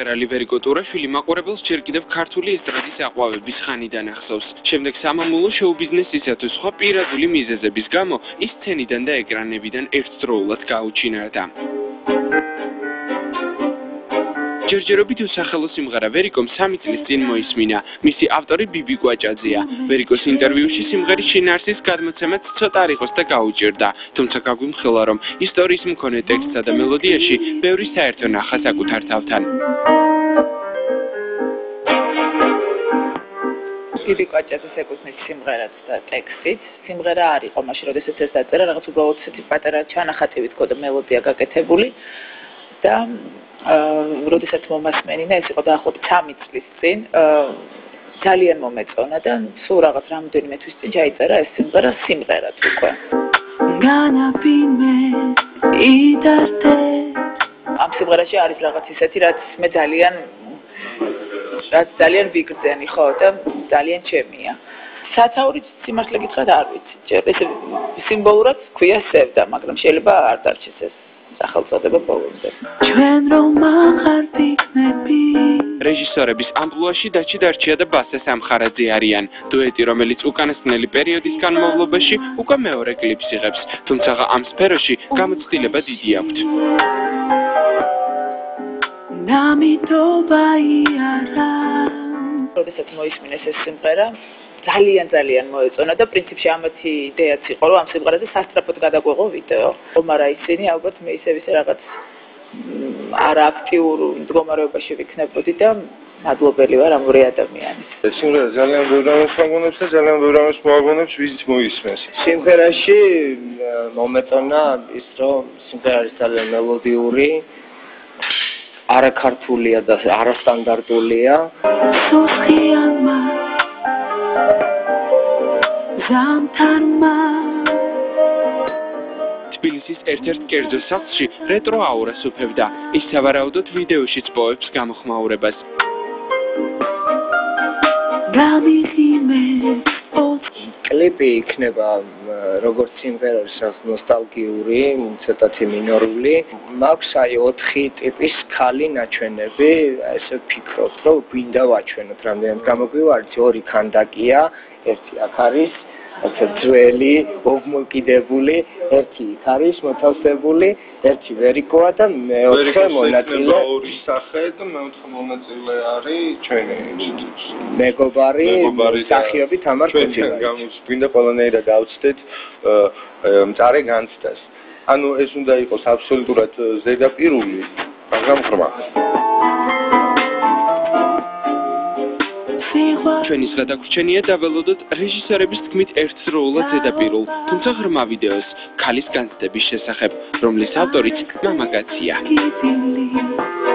მომღერალი ვერიკო ტურაშვილი მაყურებელს ჯერ კიდევ ქართული ესტრადის აყვავების ხანიდან ახსოვს. შემდეგ სამამულო შოუ-ბიზნესისა თუ სხვა პირადული მიზეზების გამო ის სცენიდან და ეკრანებიდან ერთდროულად გაუჩინარდა. ჯერჯერობით უსახელო სიმღერა ვერიკომ 3 წლის წინ მოისმინა. მისი ავტორი ბიბი კვაჭაძეა. ვერიკოს ინტერვიუში სიმღერის შინაარსის გადმოცემაც ცოტა არ იყოს და გაუჭირდა. თუმცა გაგვიმხილა, რომ ისტორიის მქონე ტექსტსა და მელოდიაში ბევრი საერთო ნახა საკუთარ თავთან. ბიბი კვაჭაძეს ეკუთვნის სიმღერაც და ტექსტიც. სიმღერა არ იყო მაშინ, როდესაც ეს დაწერა, რაღაც უბრალოდ ესეთი პატარა ჩანახატი ვთქვა და მელოდია გაკეთებული და როდესაც მომასმენინა, ეს იყო დაახლოებით 3 წლის წინ, ძალიან მომეწონა და სულ რაღაც რამდენიმე თვის წინ ჩაიწერა ეს სიმღერაც უკვე. ამ სიმღერაში არის რაღაც ისეთი, რაც მე ძალიან ვიგრძენი, ხო, და ძალიან ჩემია. სათაურიც სიმართლე გითხრათ არ ვიცი. ეს სიმბოლურად ქვია სევდა, მაგრამ შეიძლება არ დარჩეს ეს სახელწოდება ბოლომდე. რეჟისორების ამპლუაში დაჩი დარჩია და ბასე სამხარაძე არიან. დუეტი, რომელიც უკანასკნელი პერიოდის განმავლობაში უკვე მეორე კლიპს იღებს, თუმცა ამ სფეროში გამოცდილება დიდი აქვთ. როდესაც მოისმინეს ეს სიმღერა, ძალიან მოეწონა და პრინციპში ამათი იდეაც იყო, რომ ამ სიმღერაზე სასწრაფოდ გადაგვეღო ვიდეო. ხომ ისინი ალბათ მე ისე რაღაც არააქტიურ მდგომარეობაში ვიქნებოდი და მადლობელი ვარ ამ ორი ადამიანის. სიმღერა ძალიან ბევრ რამეს მოაგონებს და ძალიან ბევრ რამეს მოაგონებს ვიზით მოისმენს. სიმღერაში მომეწონა ის, რომ სიმღერა არის ძალიან მელოდიური, არაქართულია და არასტანდარტულია. თბილისის ერთ-ერთ კერძო სახლში რეტრო აურას უფევდა. ის სავარაუდოდ ვიდეოშიც პოებს გამოხმაურებას. კლიპი იქნება როგორც სიმღერას ნოსტალგიური, ცოტათი მინორული. მაქვს აი 4 ტიპის ქალი ნაჩვენები, ესე ვფიქრობ, რომ გვინდა ვაჩვენოთ რამდენად გამოგვივართ. 2 ქანდაკია, 1 აქ არის, ძველი, ობმოკიდებული, 1 იქ არის მოთავსებული, 1 ვერიკოა და მეოთხე მონაწილე. 2 სახე და მეოთხე მონაწილე არის ჩვენი მეგობარი მსახიობი თამარ ჩვენ გვინდა ყველანაირად გავცდეთ მწარე განცდას. ანუ ეს უნდა იყოს აბსოლუტურად ზედაპირული, მაგრამ ღრმა. ჩვენის გადაგვრჩენია დაველოდოთ რეჟისორების თქმით ერთდროულად ზედაპირულ, თუმცა ღრმა ვიდეოს ქალის განცდების შესახებ, რომლის ავტორიც მამაკაცია.